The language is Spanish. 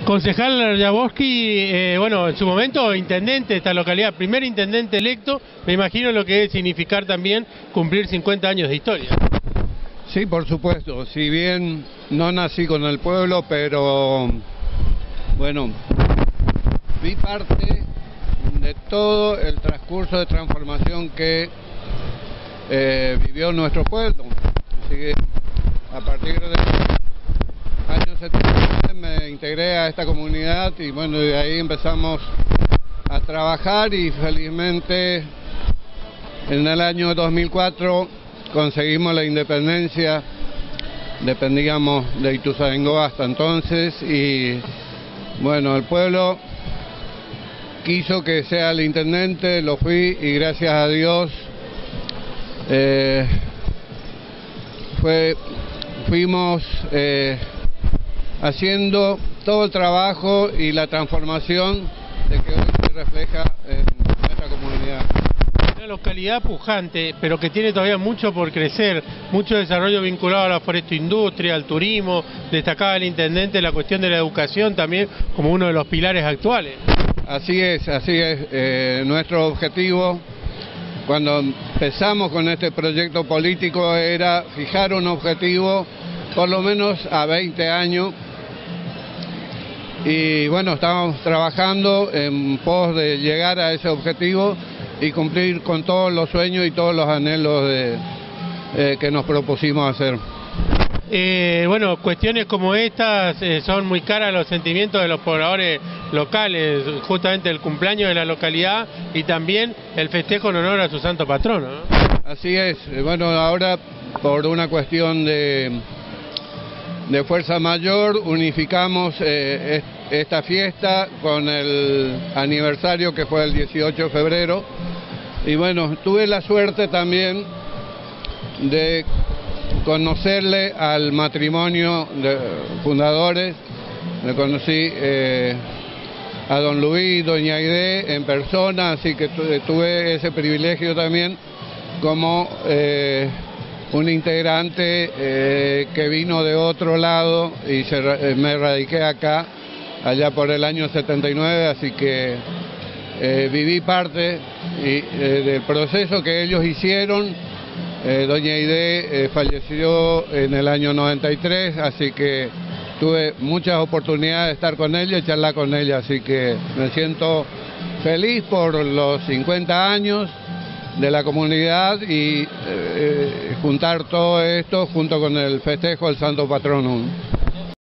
Concejal Jaworski, bueno, en su momento intendente de esta localidad, primer intendente electo, me imagino lo que debe significar también cumplir 50 años de historia. Sí, por supuesto, si bien no nací con el pueblo, pero bueno, vi parte de todo el transcurso de transformación que vivió nuestro pueblo. Así que a partir de años 70 me integré a esta comunidad y bueno, de ahí empezamos a trabajar y felizmente en el año 2004 conseguimos la independencia. Dependíamos de Ituzaingó hasta entonces y bueno, el pueblo quiso que sea el intendente, lo fui y gracias a Dios fuimos haciendo todo el trabajo y la transformación de que hoy se refleja en nuestra comunidad. Una localidad pujante, pero que tiene todavía mucho por crecer, mucho desarrollo vinculado a la forestoindustria, al turismo, destacaba el intendente la cuestión de la educación también como uno de los pilares actuales. Así es, nuestro objetivo cuando empezamos con este proyecto político era fijar un objetivo por lo menos a 20 años y bueno, estamos trabajando en pos de llegar a ese objetivo y cumplir con todos los sueños y todos los anhelos que nos propusimos hacer. Bueno, cuestiones como estas son muy caras a los sentimientos de los pobladores locales, justamente el cumpleaños de la localidad y también el festejo en honor a su santo patrono, ¿no? Así es, bueno, ahora por una cuestión de fuerza mayor unificamos esta fiesta con el aniversario que fue el 18 de febrero y bueno, tuve la suerte también de conocerle al matrimonio de fundadores, le conocí a don Luis y doña Aide en persona, así que tuve ese privilegio también como un integrante que vino de otro lado y me radiqué acá, allá por el año 79, así que viví parte del proceso que ellos hicieron. Doña Aide falleció en el año 93, así que tuve muchas oportunidades de estar con ella y charlar con ella, así que me siento feliz por los 50 años de la comunidad y juntar todo esto junto con el festejo del Santo Patrono.